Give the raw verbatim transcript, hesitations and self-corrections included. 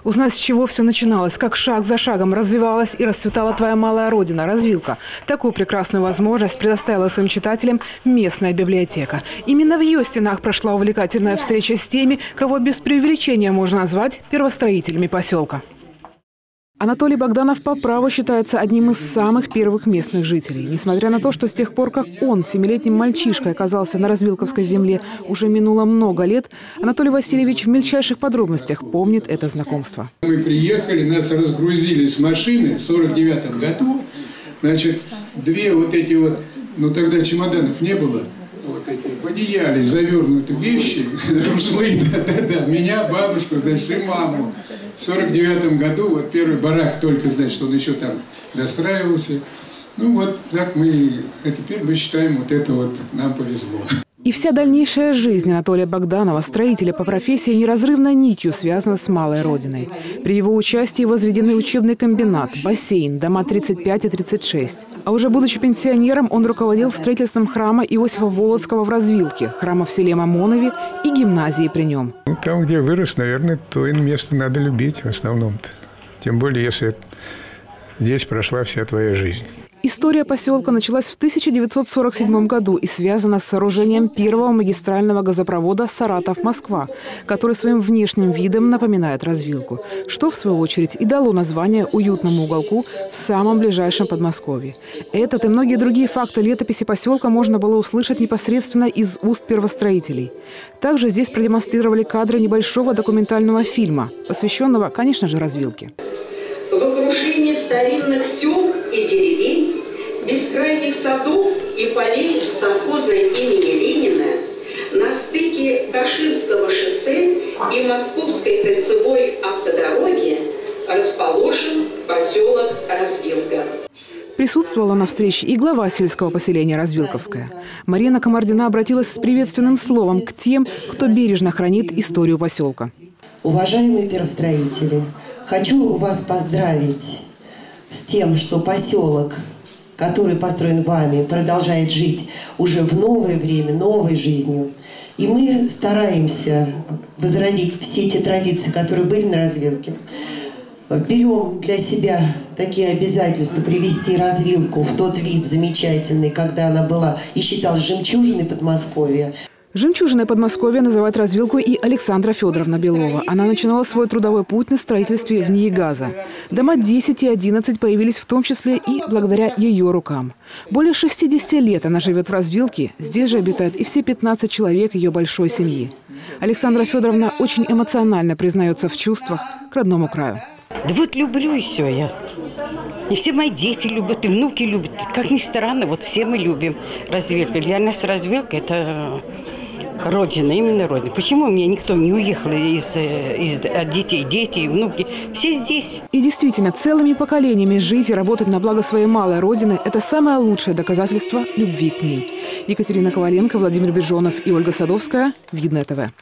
Узнать, с чего все начиналось, как шаг за шагом развивалась и расцветала твоя малая родина – Развилка. Такую прекрасную возможность предоставила своим читателям местная библиотека. Именно в ее стенах прошла увлекательная встреча с теми, кого без преувеличения можно назвать первостроителями поселка. Анатолий Богданов по праву считается одним из самых первых местных жителей. Несмотря на то, что с тех пор, как он семилетним мальчишкой оказался на Развилковской земле, уже минуло много лет, Анатолий Васильевич в мельчайших подробностях помнит это знакомство. Мы приехали, нас разгрузили с машины в сорок девятом году. Значит, две вот эти вот, ну тогда чемоданов не было, вот эти в одеяле завернуты вещи, ружлы, да-да-да, меня, бабушку, значит, и маму. В сорок девятом году, вот первый барак только, значит, он еще там достраивался. Ну вот так мы, а теперь мы считаем, вот это вот нам повезло. И вся дальнейшая жизнь Анатолия Богданова, строителя по профессии, неразрывной нитью связана с малой родиной. При его участии возведены учебный комбинат, бассейн, дома тридцать пять и тридцать шесть. А уже будучи пенсионером, он руководил строительством храма Иосифа Волоцкого в Развилке, храма в селе Мамонове и гимназии при нем. Ну, там, где вырос, наверное, то и место надо любить в основном-то. Тем более, если здесь прошла вся твоя жизнь. История поселка началась в тысяча девятьсот сорок седьмом году и связана с сооружением первого магистрального газопровода «Саратов-Москва», который своим внешним видом напоминает Развилку, что, в свою очередь, и дало название уютному уголку в самом ближайшем Подмосковье. Этот и многие другие факты летописи поселка можно было услышать непосредственно из уст первостроителей. Также здесь продемонстрировали кадры небольшого документального фильма, посвященного, конечно же, Развилке. В окружении старинных сел и деревень, бескрайних садов и полей совхоза имени Ленина, на стыке Каширского шоссе и Московской кольцевой автодороги расположен поселок Развилка. Присутствовала на встрече и глава сельского поселения Развилковская. Марина Комардина обратилась с приветственным словом к тем, кто бережно хранит историю поселка. Уважаемые первостроители, хочу вас поздравить с тем, что поселок, который построен вами, продолжает жить уже в новое время, новой жизнью. И мы стараемся возродить все те традиции, которые были на Развилке. Берем для себя такие обязательства привести Развилку в тот вид замечательный, когда она была и считалась жемчужиной Подмосковья. Жемчужиной Подмосковья называет Развилку и Александра Федоровна Белова. Она начинала свой трудовой путь на строительстве в НИИ газа. Дома десять и одиннадцать появились в том числе и благодаря ее рукам. Более шестидесяти лет она живет в Развилке. Здесь же обитают и все пятнадцать человек ее большой семьи. Александра Федоровна очень эмоционально признается в чувствах к родному краю. Да вот люблю и все я. И все мои дети любят, и внуки любят. Как ни странно, вот все мы любим Развилку. Для нас Развилка – это родина, именно родина. Почему у меня никто не уехал из, из, от детей, дети и внуки? Все здесь. И действительно, целыми поколениями жить и работать на благо своей малой родины – это самое лучшее доказательство любви к ней. Екатерина Коваленко, Владимир Бежонов и Ольга Садовская. Видное ТВ.